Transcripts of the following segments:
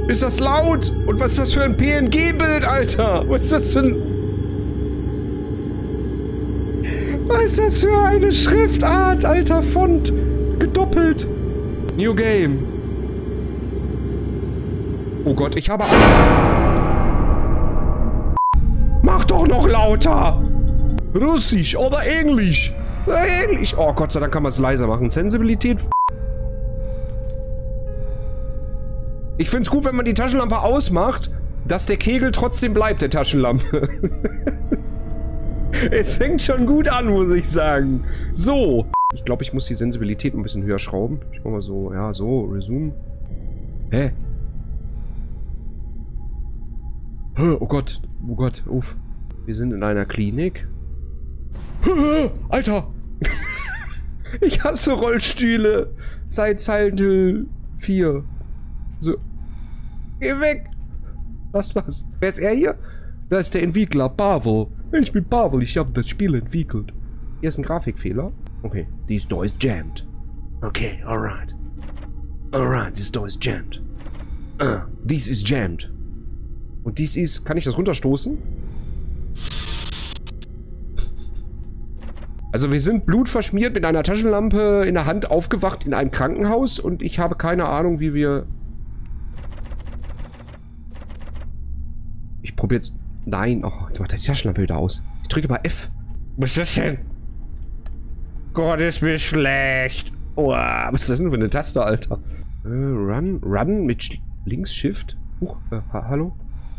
Ist das laut? Und was ist das für ein PNG-Bild, Alter? Was ist das für ein... Was ist das für eine Schriftart, alter Font? Gedoppelt. New Game. Oh Gott, ich habe... Mach doch noch lauter! Russisch oder Englisch? Englisch. Oh, Gott sei Dank kann man es leiser machen. Sensibilität. Ich find's gut, wenn man die Taschenlampe ausmacht, dass der Kegel trotzdem bleibt, der Taschenlampe. Es fängt schon gut an, muss ich sagen. So. Ich glaube, ich muss die Sensibilität ein bisschen höher schrauben. Ich mach mal so, ja, so, Resume. Hä? Oh Gott, uff. Wir sind in einer Klinik. Alter! Ich hasse Rollstühle. Seit Silent Hill 4. So. Geh weg! Was ist das? Wer ist er hier? Da ist der Entwickler, Pavel. Ich bin Pavel, ich habe das Spiel entwickelt. Hier ist ein Grafikfehler. Okay, this door is jammed. Okay, alright. Alright, this door is jammed. This is jammed. Und dies ist... Kann ich das runterstoßen? Also wir sind blutverschmiert mit einer Taschenlampe in der Hand aufgewacht in einem Krankenhaus und ich habe keine Ahnung, wie wir... Ich probiere jetzt... Nein, oh, jetzt macht er die Taschenlampe wieder aus. Ich drücke mal F. Was ist das denn? Gott, ist mir schlecht. Oh, was ist das denn für eine Taste, Alter? Run mit links Shift. Hallo?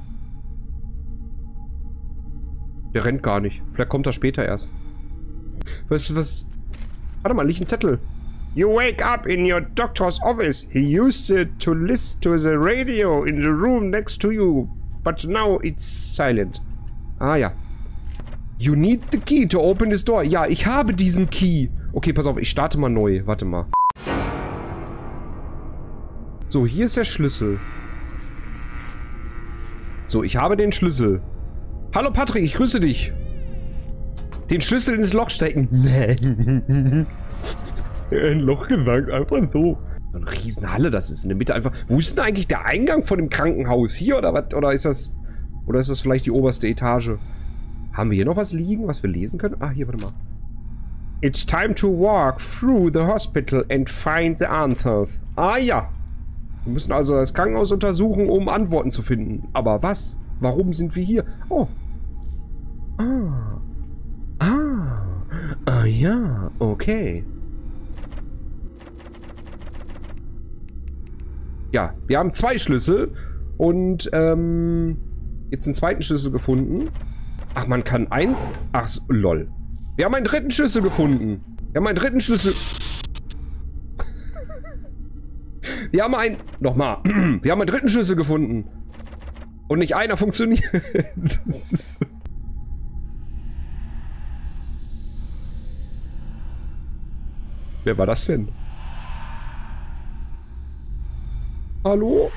Der rennt gar nicht. Vielleicht kommt er später erst. Was? Warte mal, liegt ein Zettel. You wake up in your doctor's office. He used it to listen to the radio in the room next to you. But now it's silent. Ah ja. You need the key to open this door. Ja, ich habe diesen Key. Okay, pass auf, ich starte mal neu. Warte mal. So, hier ist der Schlüssel. So, ich habe den Schlüssel. Hallo Patrick, ich grüße dich. Den Schlüssel ins Loch stecken. Ein Loch gesagt, einfach so. Eine Riesenhalle, das ist in der Mitte einfach... Wo ist denn eigentlich der Eingang von dem Krankenhaus? Hier oder was? Oder ist das vielleicht die oberste Etage? Haben wir hier noch was liegen, was wir lesen können? Ah, hier, warte mal. It's time to walk through the hospital and find the answers. Ah, ja. Wir müssen also das Krankenhaus untersuchen, um Antworten zu finden. Aber was? Warum sind wir hier? Oh. Ah, ja. Okay. Ja, wir haben 2 Schlüssel und jetzt einen zweiten Schlüssel gefunden. Ach, man kann Ach, lol. Wir haben einen dritten Schlüssel gefunden. Wir haben einen dritten Schlüssel... Wir haben einen... Nochmal. Wir haben einen dritten Schlüssel gefunden. Und nicht einer funktioniert. Wer war das denn? Hallo?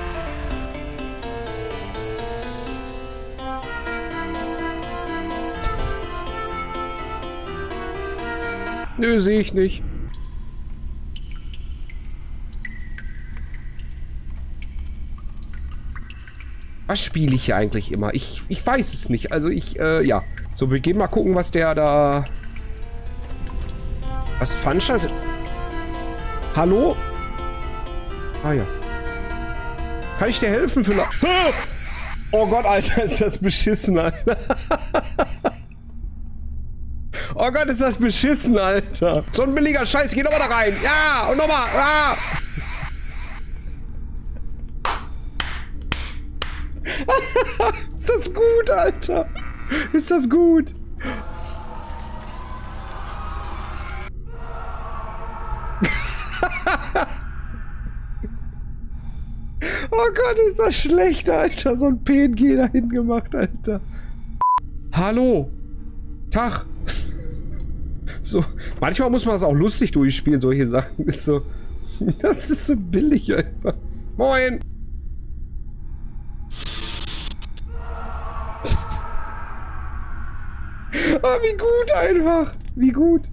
Nö, sehe ich nicht. Was spiele ich hier eigentlich immer? Ich weiß es nicht. Also ja. So, wir gehen mal gucken, was der da... Was veranstaltet? Hallo? Ah ja. Kann ich dir helfen vielleicht? Oh Gott, Alter, ist das beschissen, Alter. Oh Gott, ist das beschissen, Alter. So ein billiger Scheiß, geh nochmal da rein. Ja, und nochmal. Ah. Ist das gut, Alter? Ist das gut? Oh Gott, ist das schlecht, Alter. So ein PNG dahin gemacht, Alter. Hallo. Tag. So, manchmal muss man das auch lustig durchspielen, solche Sachen. Ist so, das ist so billig einfach. Moin. Oh, wie gut einfach. Wie gut.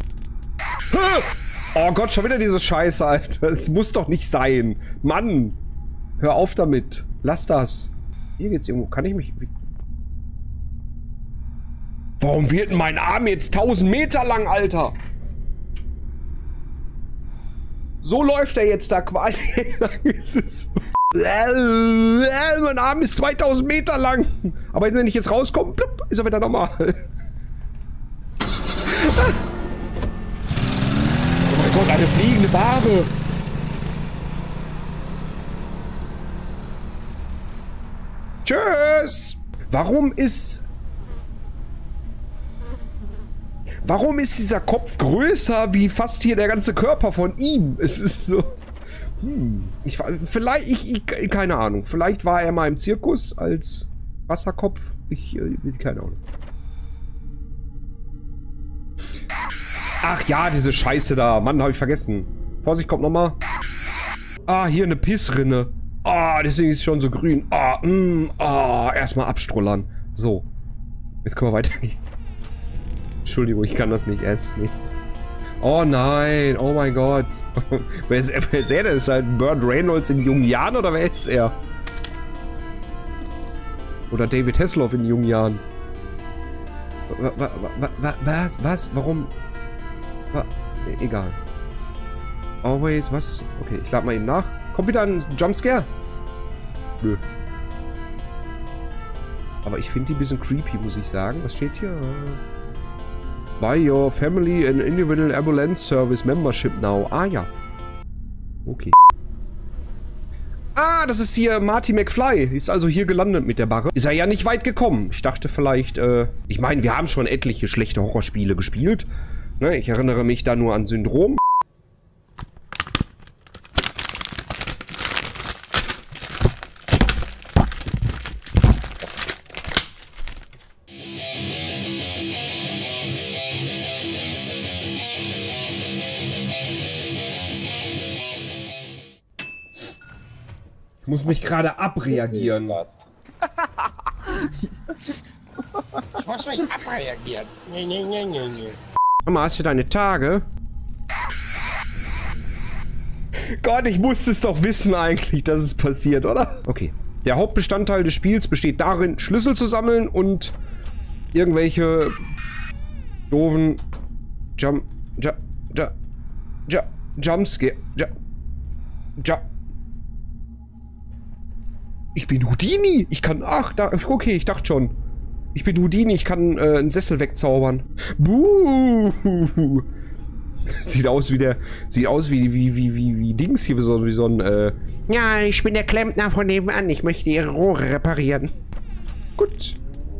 Oh Gott, schon wieder diese Scheiße, Alter. Es muss doch nicht sein. Mann. Hör auf damit. Lass das. Hier geht's irgendwo. Kann ich mich... Warum wird denn mein Arm jetzt 1000 Meter lang, Alter? So läuft er jetzt da quasi. Mein Arm ist 2000 Meter lang. Aber wenn ich jetzt rauskomme, plupp, ist er wieder normal. Oh mein Gott, eine fliegende Barbe. Tschüss. Warum ist dieser Kopf größer wie fast hier der ganze Körper von ihm? Es ist so... keine Ahnung. Vielleicht war er mal im Zirkus als Wasserkopf. Keine Ahnung. Ach ja, diese Scheiße da. Mann, habe ich vergessen. Vorsicht, kommt nochmal. Ah, hier eine Pissrinne. Ah, deswegen ist es schon so grün. Erstmal abstrullern. So. Jetzt können wir weitergehen. Entschuldigung, ich kann das nicht ernst nehmen. Oh nein, oh mein Gott. Wer ist er denn? Ist halt Burt Reynolds in jungen Jahren oder wer ist er? Oder David Hasselhoff in jungen Jahren? Was? Warum? Egal. Always, was? Okay, ich lade mal eben nach. Kommt wieder ein Jumpscare? Nö. Aber ich finde die ein bisschen creepy, muss ich sagen. Was steht hier? Buy your family an individual ambulance service membership now. Ah ja. Okay. Ah, das ist hier Marty McFly. Ist also hier gelandet mit der Barre. Ist er ja nicht weit gekommen. Ich dachte vielleicht, ich meine, wir haben schon etliche schlechte Horrorspiele gespielt. Ne, ich erinnere mich da nur an Syndrom. Ich muss mich gerade abreagieren. Ich muss mich abreagieren. Nee. Mama, hast du deine Tage? Gott, ich musste es doch wissen eigentlich, dass es passiert, oder? Okay. Der Hauptbestandteil des Spiels besteht darin, Schlüssel zu sammeln und irgendwelche doofen Jumpscare. Ich bin Houdini. Ich kann... Ach, okay, ich dachte schon. Ich bin Houdini. Ich kann einen Sessel wegzaubern. Buh. Sieht aus wie Dings hier. Wie so ein... Ja, ich bin der Klempner von nebenan. Ich möchte ihre Rohre reparieren. Gut.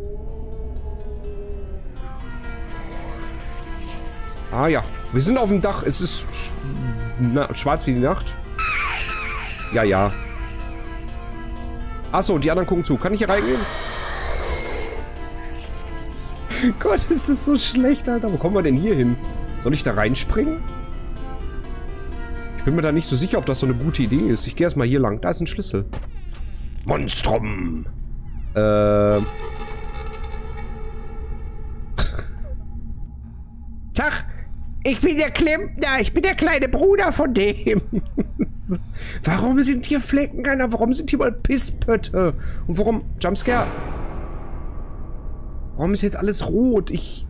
Ah ja. Wir sind auf dem Dach. Es ist schwarz wie die Nacht. Ja. Achso, die anderen gucken zu. Kann ich hier reingehen? Gott, ist das so schlecht, Alter. Wo kommen wir denn hier hin? Soll ich da reinspringen? Ich bin mir da nicht so sicher, ob das so eine gute Idee ist. Ich gehe erstmal hier lang. Da ist ein Schlüssel. Monstrum. Tag. Ich bin der Klempner. Ich bin der kleine Bruder von dem. Warum sind hier Flecken, Alter? Warum sind hier mal Pisspötte? Und warum... Jumpscare? Warum ist jetzt alles rot? Ich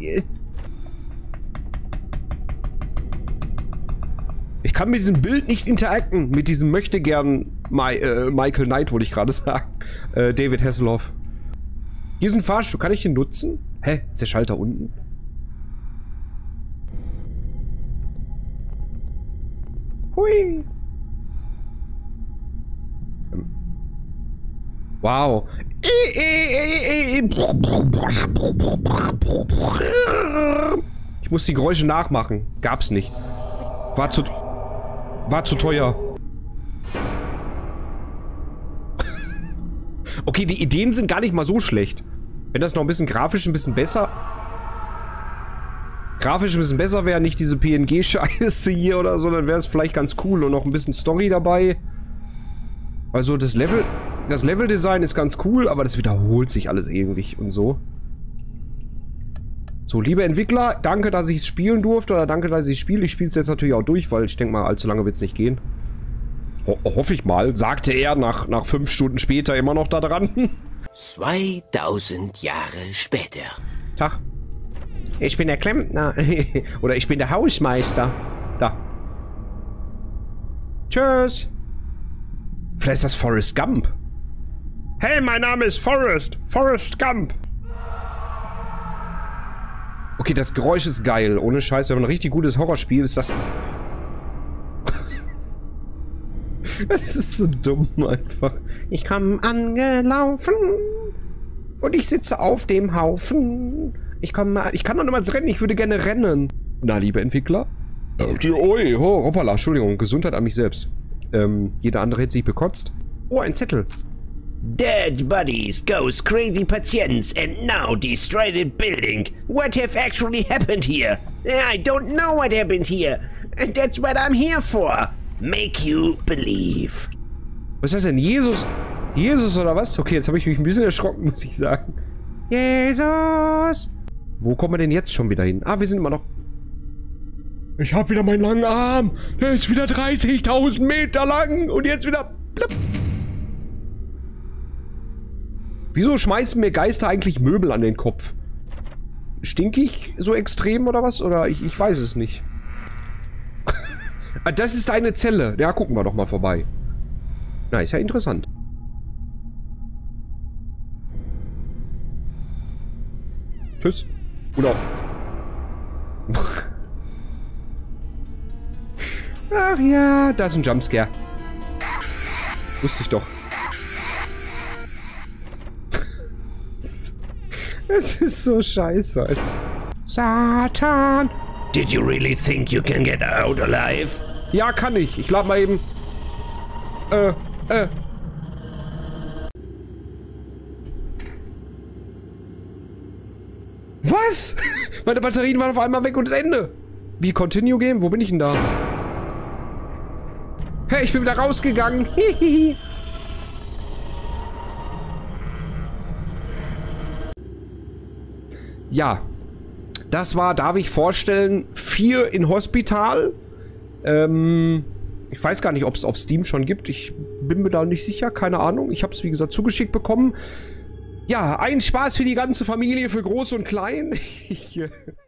kann mit diesem Bild nicht interacten. Mit diesem möchte gern Michael Knight, wollte ich gerade sagen. David Hasselhoff. Hier ist ein Fahrstuhl. Kann ich den nutzen? Hä? Ist der Schalter unten? Hui. Wow. Ich muss die Geräusche nachmachen. Gab's nicht. War zu teuer. Okay, die Ideen sind gar nicht mal so schlecht. Wenn das noch ein bisschen grafisch ein bisschen besser wäre, nicht diese PNG-Scheiße hier oder so, dann wäre es vielleicht ganz cool und noch ein bisschen Story dabei. Also das Level-Design ist ganz cool, aber das wiederholt sich alles irgendwie und so. So, liebe Entwickler, danke, dass ich es spielen durfte oder danke, dass ich es spiele. Ich spiele es jetzt natürlich auch durch, weil ich denke mal, allzu lange wird es nicht gehen. Hoffe ich mal, sagte er nach 5 Stunden später immer noch da dran. 2000 Jahre später. Tag. Ich bin der Klempner. Oder ich bin der Hausmeister. Da. Tschüss. Vielleicht ist das Forrest Gump. Hey, mein Name ist Forrest. Forrest Gump. Okay, das Geräusch ist geil. Ohne Scheiß, wenn man ein richtig gutes Horrorspiel ist das... Das ist so dumm einfach. Ich komme angelaufen und ich sitze auf dem Haufen. Ich kann doch niemals rennen, ich würde gerne rennen. Na, liebe Entwickler. Ui, hoppala, Entschuldigung, Gesundheit an mich selbst. Jeder andere hätte sich bekotzt. Oh, ein Zettel. Dead bodies, ghosts, crazy patients, and now destroyed building. What have actually happened here? I don't know what happened here. And that's what I'm here for. Make you believe. Was ist das denn? Jesus? Jesus oder was? Okay, jetzt habe ich mich ein bisschen erschrocken, muss ich sagen. Jesus! Wo kommen wir denn jetzt schon wieder hin? Ah, wir sind immer noch... Ich habe wieder meinen langen Arm. Der ist wieder 30.000 Meter lang. Und jetzt wieder... Blip. Wieso schmeißen mir Geister eigentlich Möbel an den Kopf? Stink ich so extrem oder was? Oder ich weiß es nicht. Das ist eine Zelle. Ja, gucken wir doch mal vorbei. Na, ist ja interessant. Tschüss. Oder... Ach ja, da ist ein Jumpscare. Wusste ich doch. Es ist so scheiße, Alter. Satan! Did you really think you can get out alive? Ja, kann ich. Ich lade mal eben... Was? Meine Batterien waren auf einmal weg und das Ende. Wie, Continue Game? Wo bin ich denn da? Hey, ich bin wieder rausgegangen. Hihihi. Ja. Das war, darf ich vorstellen, 4 in Hospital. Ich weiß gar nicht, ob es auf Steam schon gibt. Ich bin mir da nicht sicher, keine Ahnung. Ich habe es, wie gesagt, zugeschickt bekommen. Ja, ein Spaß für die ganze Familie, für Groß und Klein.